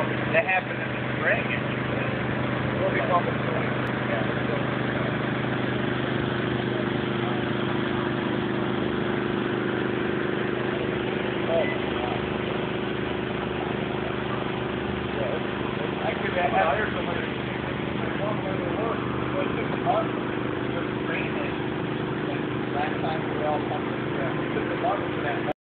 That happened in the spring. We'll be pumping soon. I could have hired somebody to want to work, but it took a month because it rained. Last time we all pumped it, it took a month for that.